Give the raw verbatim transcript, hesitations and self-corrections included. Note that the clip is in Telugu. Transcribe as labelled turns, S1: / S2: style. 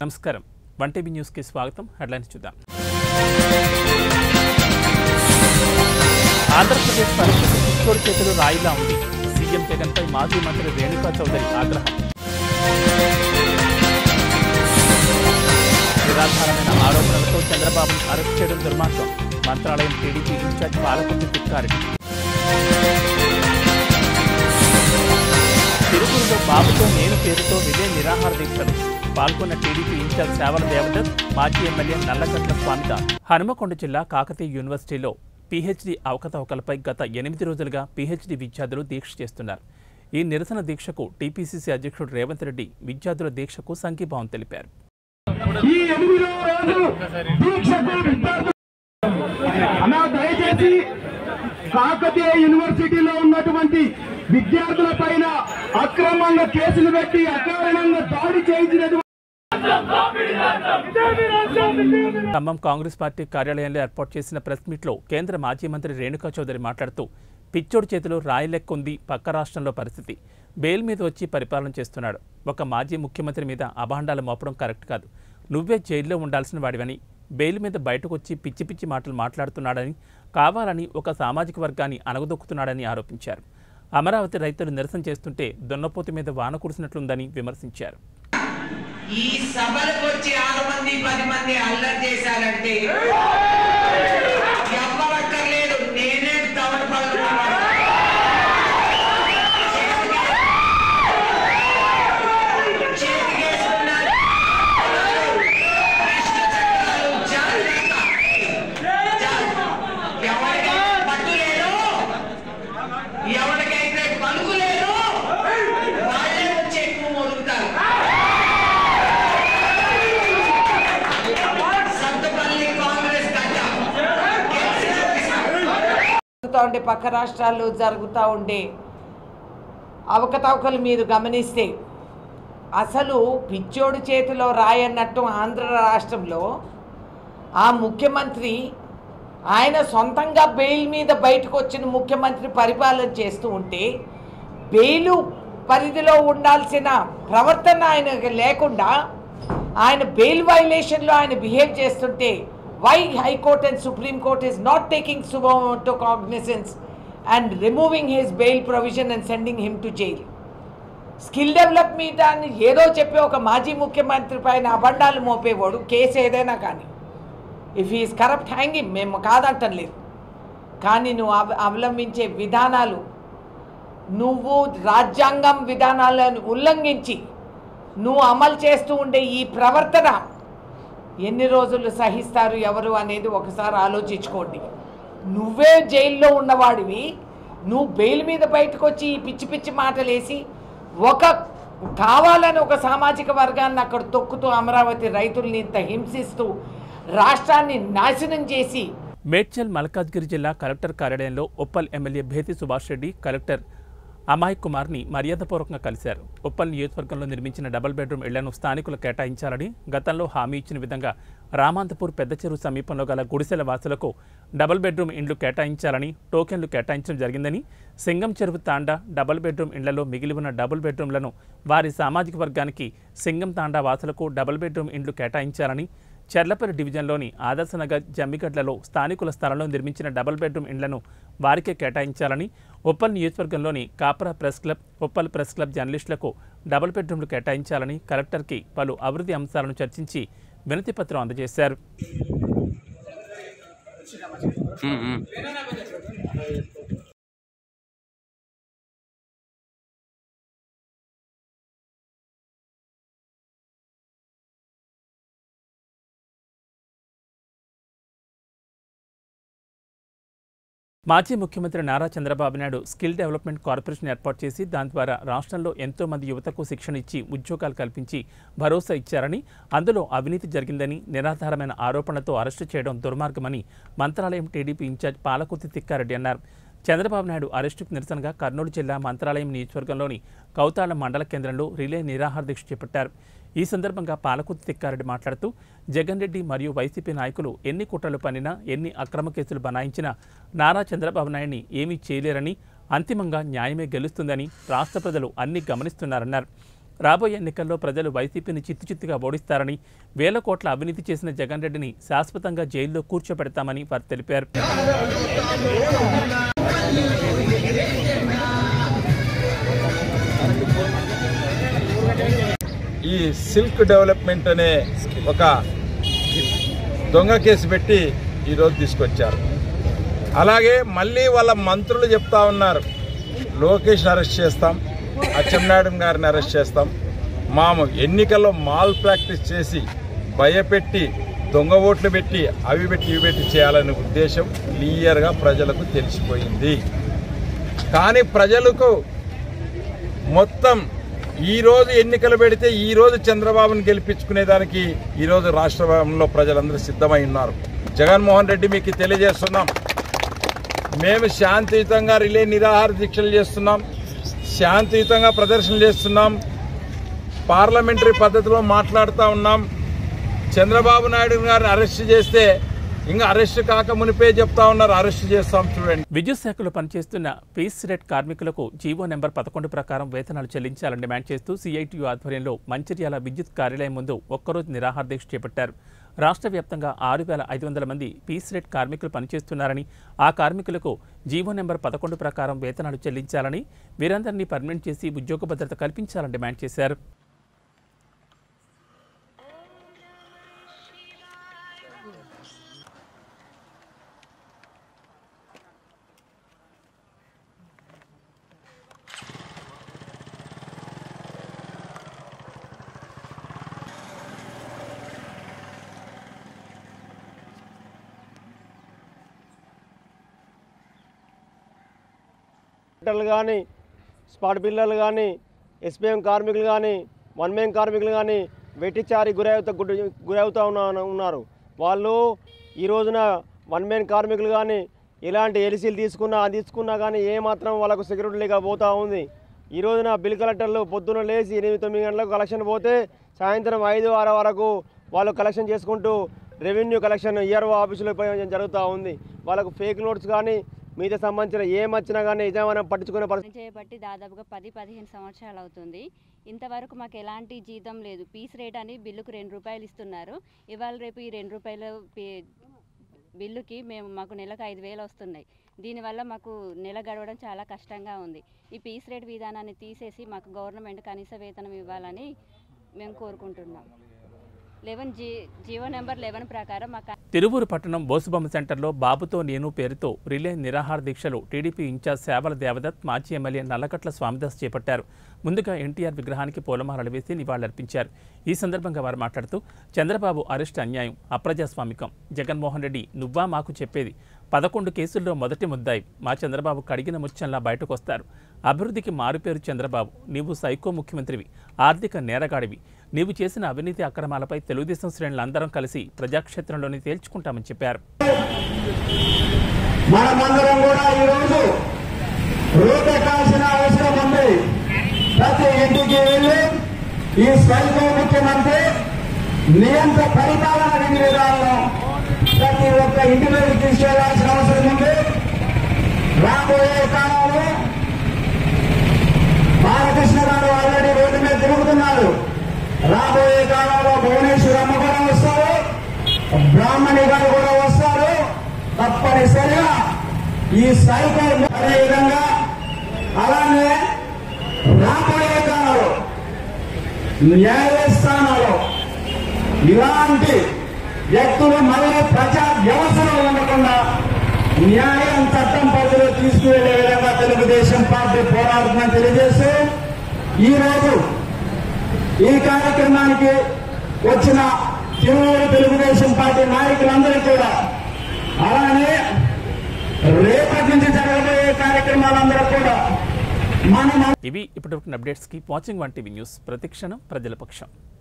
S1: నమస్కారం వన్ టీవీ న్యూస్ కి స్వాగతం. హెడ్లైన్స్ చూద్దాం. ఆంధ్రప్రదేశ్ పరిస్థితి పిచ్చోడి చేతులు రాయిలా ఉంది. సీఎం జగన్ పై మాజీ మంత్రి రేణుకా చౌదరి ఆగ్రహం. నిరాధారమైన ఆరోపణలతో చంద్రబాబును అరెస్ట్ చేయడం దుర్మార్గం. Mantralayam TDP in-charge Palakurthi Tikkareddy. తిరుపతిలో బాబుతో నేను పేరుతో విజయ నిరాహార దీక్షలు పాల్గొన్న టీడీపీ ఇన్ఛార్జ్ సేవల దేవదత్, మాజీ ఎమ్మెల్యే నల్లగట్ల స్వామిదాస్. హనుమకొండ జిల్లా కాకతీయ యూనివర్సిటీలో పీహెచ్డీ అవకతవకలపై గత ఎనిమిది రోజులుగా పీహెచ్డీ విద్యార్థులు దీక్ష చేస్తున్నారు. ఈ నిరసన దీక్షకు టీపీసీసీ అధ్యక్షుడు రేవంత్ రెడ్డి విద్యార్థుల దీక్షకు సంఘీభావం తెలిపారు.
S2: కాకతీయ యూనివర్సిటీలో ఉన్నటువంటి విద్యార్థుల పైన అక్రమంగా కేసులు పెట్టి అకారణంగా దాడి చేయించినటువంటి
S1: ఖమ్మం కాంగ్రెస్ పార్టీ కార్యాలయంలో ఏర్పాటు చేసిన ప్రెస్ మీట్లో కేంద్ర మాజీ మంత్రి రేణుకా చౌదరి మాట్లాడుతూ పిచ్చోడి చేతిలో రాయి లెక్కుంది పక్క రాష్ట్రంలో పరిస్థితి. బెయిల్ మీద వచ్చి పరిపాలన చేస్తున్నాడు. ఒక మాజీ ముఖ్యమంత్రి మీద అభాండాలు మోపడం కరెక్ట్ కాదు. నువ్వే జైల్లో ఉండాల్సిన వాడివని, బెయిల్ మీద బయటకు వచ్చి పిచ్చి పిచ్చి మాటలు మాట్లాడుతున్నాడని, కావాలని ఒక సామాజిక వర్గాన్ని అణగదొక్కుతున్నాడని ఆరోపించారు. అమరావతి రైతులు నిరసన చేస్తుంటే దున్నపోతు మీద వాన కురిసినట్లుందని విమర్శించారు.
S3: ఈ సభలకు వచ్చి ఆరు మంది పది మంది అల్లరి చేశారంటే చెప్పవక్కర్లేదు, నేనే తవడ పడుతున్నాను. ఎవరికైతే పలుకు లేదు వాళ్ళే వచ్చి ఎక్కువ మొరుగుతారు. ఉండే పక్క రాష్ట్రాల్లో జరుగుతూ ఉండే అవకతవకలు మీరు గమనిస్తే అసలు పిచ్చోడు చేతిలో రాయన్నట్టు ఆంధ్ర రాష్ట్రంలో ఆ ముఖ్యమంత్రి ఆయన సొంతంగా బెయిల్ మీద బయటకు వచ్చిన ముఖ్యమంత్రి పరిపాలన చేస్తూ ఉంటే బెయిలు పరిధిలో ఉండాల్సిన ప్రవర్తన ఆయన లేకుండా ఆయన బెయిల్ వైలేషన్లో ఆయన బిహేవ్ చేస్తుంటే why High Court and Supreme Court is not taking sumo motu cognizance and removing his bail provision and sending him to jail? Skill development అని ఏదో చెప్పి ఒక మాజీ ముఖ్యమంత్రి పైన అబండాలు మోపేవాడు కేసు ఏదైనా కానీ ఇఫ్ ఈజ్ కరప్ట్ హ్యాంగింగ్ మేము కాదంటం లేదు. కానీ నువ్వు అవ అవలంబించే విధానాలు, నువ్వు రాజ్యాంగం విధానాలను ఉల్లంఘించి నువ్వు అమలు చేస్తూ ఉండే ఈ ప్రవర్తన ఎన్ని రోజులు సహిస్తారు ఎవరు అనేది ఒకసారి ఆలోచించుకోండి. నువ్వే జైల్లో ఉన్నవాడివి, నువ్వు బెయిల్ మీద బయటకు వచ్చి ఈ పిచ్చి పిచ్చి మాటలు వేసి ఒక కావాలని ఒక సామాజిక వర్గాన్ని అక్కడ తొక్కుతూ అమరావతి రైతుల్ని ఇంత హింసిస్తూ రాష్ట్రాన్ని నాశనం చేసి.
S1: మేడ్చల్ మల్కాజ్గిరి జిల్లా కలెక్టర్ కార్యాలయంలో ఉప్పల్ ఎమ్మెల్యే భేతి సుభాష్ రెడ్డి కలెక్టర్ అమాయ్ కుమార్ని మర్యాదపూర్వకంగా కలిశారు. ఉప్పల్ నియోజకవర్గంలో నిర్మించిన డబుల్ బెడ్రూమ్ ఇళ్లను స్థానికులు కేటాయించాలని గతంలో హామీ ఇచ్చిన విధంగా రామాంతపూర్ పెద్ద చెరువు సమీపంలో గల గుడిసెల వాసులకు డబుల్ బెడ్రూమ్ ఇండ్లు కేటాయించాలని టోకెన్లు కేటాయించడం జరిగిందని, సింగం చెరువు తాండా డబుల్ బెడ్రూమ్ ఇండ్లలో మిగిలి ఉన్న డబుల్ బెడ్రూమ్లను వారి సామాజిక వర్గానికి సింగం తాండా వాసులకు డబుల్ బెడ్రూమ్ ఇండ్లు కేటాయించాలని, చెర్లపల్లి డివిజన్లోని ఆదర్శనగర్ జమ్మిగడ్లలో స్థానికుల స్థలంలో నిర్మించిన డబుల్ బెడ్రూమ్ ఇండ్లను వారికే కేటాయించాలని, ఉప్పల్ నియోజకవర్గంలోని Kapra press club, Uppal press club జర్నలిస్టులకు డబుల్ బెడ్రూమ్లు కేటాయించాలని కలెక్టర్కి పలు అభివృద్ధి అంశాలను చర్చించి వినతి పత్రం అందజేశారు. మాజీ ముఖ్యమంత్రి Nara Chandrababu Naidu skill development corporation ఏర్పాటు చేసి దాని ద్వారా రాష్ట్రంలో ఎంతో మంది యువతకు శిక్షణ ఇచ్చి ఉద్యోగాలు కల్పించి భరోసా ఇచ్చారని, అందులో అవినీతి జరిగిందని నిరాధారమైన ఆరోపణలతో అరెస్టు చేయడం దుర్మార్గమని మంత్రాలయం టీడీపీ ఇన్ఛార్జ్ పాలకుర్తి తిక్కారెడ్డి అన్నారు. చంద్రబాబు నాయుడు అరెస్టుకు నిరసనగా కర్నూలు జిల్లా మంత్రాలయం నియోజకవర్గంలోని కౌతాళం మండల కేంద్రంలో రిలే నిరాహార దీక్ష చేపట్టారు. ఈ సందర్భంగా పాలకుర్తి తిక్కారెడ్డి మాట్లాడుతూ జగన్ రెడ్డి మరియు వైసీపీ నాయకులు ఎన్ని కుట్రలు పన్నినా, ఎన్ని అక్రమ కేసులు బనాయించినా నారా చంద్రబాబు నాయుడిని ఏమీ చేయలేరని, అంతిమంగా న్యాయమే గెలుస్తుందని రాష్ట్ర ప్రజలు అన్ని గమనిస్తున్నారన్నారు. రాబోయే ఎన్నికల్లో ప్రజలు వైసీపీని చిత్తుచిత్తుగా ఓడిస్తారని, వేల కోట్ల అవినీతి చేసిన జగన్ రెడ్డిని శాశ్వతంగా జైల్లో కూర్చోబెడతామని వారు తెలిపారు.
S4: ఈ సిల్క్ డెవలప్మెంట్ అనే ఒక దొంగ కేసు పెట్టి ఈరోజు తీసుకొచ్చారు. అలాగే మళ్ళీ వాళ్ళ మంత్రులు చెప్తా ఉన్నారు, లోకేష్ అరెస్ట్ చేస్తాం, అచ్చెన్నాయుడు గారిని అరెస్ట్ చేస్తాం, మాము ఎన్నికల్లో మాల్ ప్రాక్టీస్ చేసి భయపెట్టి దొంగ ఓట్లు పెట్టి అవి పెట్టి ఇవి పెట్టి చేయాలనే ఉద్దేశం క్లియర్గా ప్రజలకు తెలిసిపోయింది. కానీ ప్రజలకు మొత్తం ఈరోజు ఎన్నికలు పెడితే ఈరోజు చంద్రబాబును గెలిపించుకునేదానికి ఈరోజు రాష్ట్రంలో ప్రజలందరూ సిద్ధమై ఉన్నారు. జగన్మోహన్ రెడ్డి మీకు తెలియజేస్తున్నాం, మేము శాంతియుతంగా రిలే నిరాహార దీక్షలు చేస్తున్నాం, శాంతియుతంగా ప్రదర్శనలు చేస్తున్నాం, పార్లమెంటరీ పద్ధతిలో మాట్లాడుతూ ఉన్నాం. చంద్రబాబు నాయుడు గారిని అరెస్ట్ చేస్తే ఇంకా అరెస్ట్ కాక మునిపే చెప్తా ఉన్నారు, అరెస్ట్ చేస్తాం చూడండి.
S1: విద్యుత్ శాఖలో పనిచేస్తున్న పీస్ రేట్ కార్మికులకు జీవో నెంబర్ పదకొండు ప్రకారం వేతనాలు చెల్లించాలని డిమాండ్ చేస్తూ సిఐటియు ఆధ్వర్యంలో మంచిర్యాల విద్యుత్ కార్యాలయం ముందు ఒక్కరోజు నిరాహార దీక్ష చేపట్టారు. రాష్ట్ర వ్యాప్తంగా ఆరు వేల ఐదు వందల మంది పీస్ రేట్ కార్మికులు పనిచేస్తున్నారని, ఆ కార్మికులకు జీవో నెంబర్ పదకొండు ప్రకారం వేతనాలు చెల్లించాలని, వీరందరినీ పర్మనెంట్ చేసి ఉద్యోగ భద్రత కల్పించాలని డిమాండ్ చేశారు.
S5: కానీ స్పాట్ బిల్లర్లు కానీ ఎస్పీఎం కార్మికులు కానీ వన్ మెయిన్ కార్మికులు కానీ వెట్టిచారి గురవుతా గురవుతూ ఉన్నారు. వాళ్ళు ఈ రోజున వన్ మెయిన్ కార్మికులు కానీ ఇలాంటి ఎలిసీలు తీసుకున్నా తీసుకున్నా కానీ ఏమాత్రం వాళ్ళకు సెక్యూరిటీ లేక పోతూ ఉంది. ఈ రోజున బిల్ కలెక్టర్లు పొద్దున్న లేచి ఎనిమిది తొమ్మిది గంటలకు కలెక్షన్ పోతే సాయంత్రం ఐదు ఆరు వరకు వాళ్ళు కలెక్షన్ చేసుకుంటూ రెవెన్యూ కలెక్షన్ ఈఆర్ఓ ఆఫీసులో జరుగుతూ ఉంది. వాళ్ళకు ఫేక్ నోట్స్ కానీ మీతో సంబంధించిన ఏమొచ్చినా కానీ యజమానం పట్టించుకునే పరిస్థితి
S6: చేయబట్టి దాదాపుగా పది పదిహేను సంవత్సరాలు అవుతుంది. ఇంతవరకు మాకు ఎలాంటి జీతం లేదు. పీస్ రేట్ అని బిల్లుకు రెండు రూపాయలు ఇస్తున్నారు. ఇవాళ రేపు ఈ రెండు రూపాయల బిల్లుకి మేము మాకు నెలకు ఐదు వేలు వస్తున్నాయి. దీనివల్ల మాకు నెల గడవడం చాలా కష్టంగా ఉంది. ఈ పీస్ రేట్ విధానాన్ని తీసేసి మాకు గవర్నమెంట్ కనీస వేతనం ఇవ్వాలని మేము కోరుకుంటున్నాం. Eleven G GO number eleven ప్రకారం మాకు
S1: తిరువూరు పట్టణం బోసుబొమ్మ సెంటర్లో బాబుతో నేను పేరుతో రిలే నిరాహార దీక్షలు టీడీపీ ఇన్ఛార్జ్ సేవల దేవదత్, మాజీ ఎమ్మెల్యే నల్లకట్ల స్వామిదాస్ చేపట్టారు. ముందుగా ఎన్టీఆర్ విగ్రహానికి పూలమాలలు వేసి నివాళులర్పించారు. ఈ సందర్భంగా వారు మాట్లాడుతూ చంద్రబాబు అరెస్ట్ అన్యాయం, అప్రజాస్వామికం, జగన్మోహన్ రెడ్డి నువ్వా మాకు చెప్పేది, పదకొండు కేసుల్లో మొదటి ముద్దాయి, మా చంద్రబాబు కడిగిన ముత్యంలా బయటకు వస్తారు, అభివృద్ధికి మారుపేరు చంద్రబాబు, నీవు సైకో ముఖ్యమంత్రివి, ఆర్థిక నేరగాడివి, నీవు చేసిన అవినీతి అక్రమాలపై తెలుగుదేశం శ్రేణులందరం కలిసి ప్రజాక్షేత్రంలోనే తేల్చుకుంటామని చెప్పారు.
S2: మనమందరం కూడా ఈరోజు రూపెట్టాల్సిన అవసరం ఉంది. ప్రతి ఇంటికి వెళ్ళి ఈ సైకో ముఖ్యమంత్రి నియంత్ర పరిపాలన విధి విధానం ప్రతి ఒక్క ఇంటి మీదకి తీసుకెళ్లాల్సిన అవసరం ఉంది. రాబోయే కాలంలో బాలకృష్ణ గారు ఆల్రెడీ రోడ్డు మీద తిరుగుతున్నారు. రాబోయే కాలంలో భువనేశ్వరమ్మ కూడా వస్తారు, బ్రాహ్మణి గారు కూడా వస్తారు. తప్పనిసరిగా ఈ సైకో అదే విధంగా అలానే రాబోయే కాలంలో న్యాయస్థానాల్లో ఇలాంటి వ్యక్తులు మళ్ళీ ప్రజా వ్యవస్థలో ఉండకుండా న్యాయం చట్టం పరిధిలో తీసుకువెళ్లే విధంగా తెలుగుదేశం పార్టీ పోరాడుతుందని తెలియజేస్తూ ఈరోజు ఈ కార్యక్రమానికి వచ్చిన తిరువూరు తెలుగుదేశం పార్టీ నాయకులందరూ కూడా అలానే రేపటి నుంచి జరగబోయే కార్యక్రమాలందరూ కూడా మనం
S1: ఇవి ఇప్పటివరకు అప్డేట్స్ కి వాచింగ్ వన్ టీవీ న్యూస్, ప్రతిక్షణం ప్రజల పక్షం.